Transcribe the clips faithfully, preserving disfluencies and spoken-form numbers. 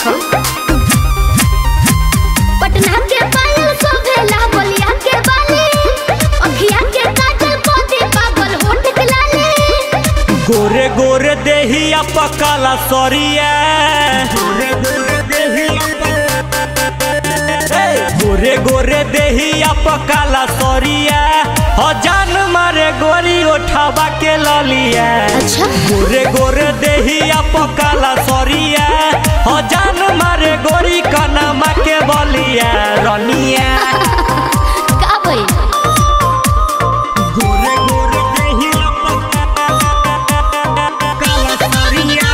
देखो पटना के पायल सोभेला बलिया के बाली अखिया के काजल पोती पागल होठ के लाली गोरे गोरे देहिया पकाला सरिया गोरे गोरे देहिया गोरे गोरे देहिया पकाला सरिया हो जान मारे गोरी उठावा के ललिया। अच्छा गोरे गोरे देहिया पकाला सरिया हो जान मारे गोरी कनमा के बलिया रनिया का भई गोरे गोरे देहिया पकाला सरिया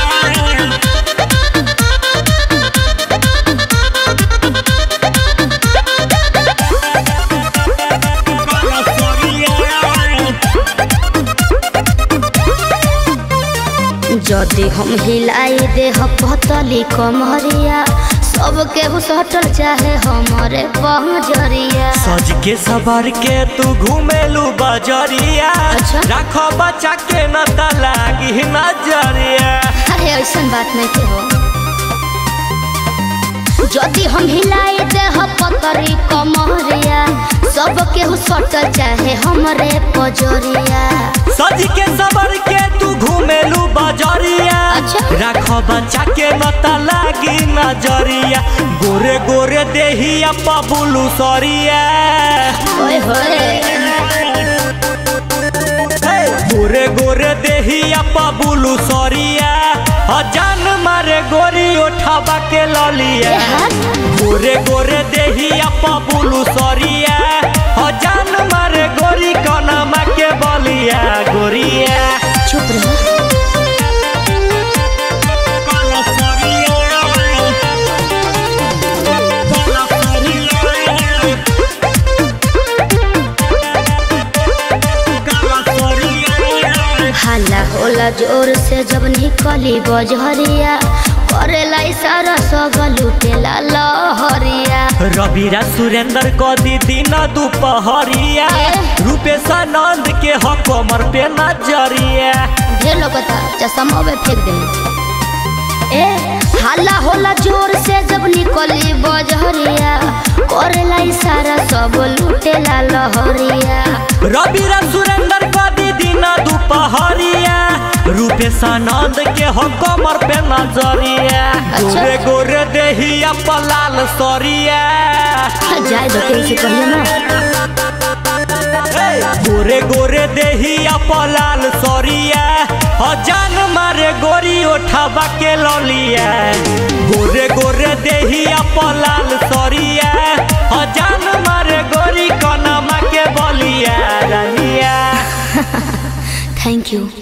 जदि हम हिलाई दे पतली कमरिया सबके सटल चाहे हमारे पहजरिया सज के सबर के तू घूमेलू बजरिया। अच्छा रखो बच्चा के न लागी नजरिया। अरे ऐसा बात नहीं के हो जदि हम हिलाई दे पतरी कमरिया सबके सटल चाहे हमारे पजरिया। सज के सबर के तू घूमेलू बजरिया। अच्छा रखो बच्चा के न लागी नजरिया। गोरे गोरे देहिया पबुलू सरिया ओए होए गोरे गोरे देहिया पबुलू सरिया जान मारे गोरी उठावा के ललिया। गोरे गोरे देहिया पबुलू सरिया जान मारे गोरी कनमा के बलिया गोरिया। चुप रहो हल्ला होला जोर से जब निकली बजरिया करेला इशारा सब लुटेला लहरिया। रविरा सुरेंद्र को दी दिन दोपहरिया रूपेश आनंद के हो कमर पे नजरिया। ढेर लोगता चश्मा में फेंक दे ए हल्ला होला जोर से जब निकली बजरिया करेला इशारा सब लुटेला लहरिया। रविरा सुरेंद्र को दी दिन दोपहरिया रूपेश आनंद के हो कमर पे नजरिया। गोरे गोरे देहिया पलाल सरिया जाए दो कैसे कहिए ना गोरे गोरे देहिया पलाल सरिया जान मारे गोरी उठावा के ललिया। गोरे गोरे देहिया पलाल सरिया जान मारे गोरी कनमा के बलिया रनिया। Thank you.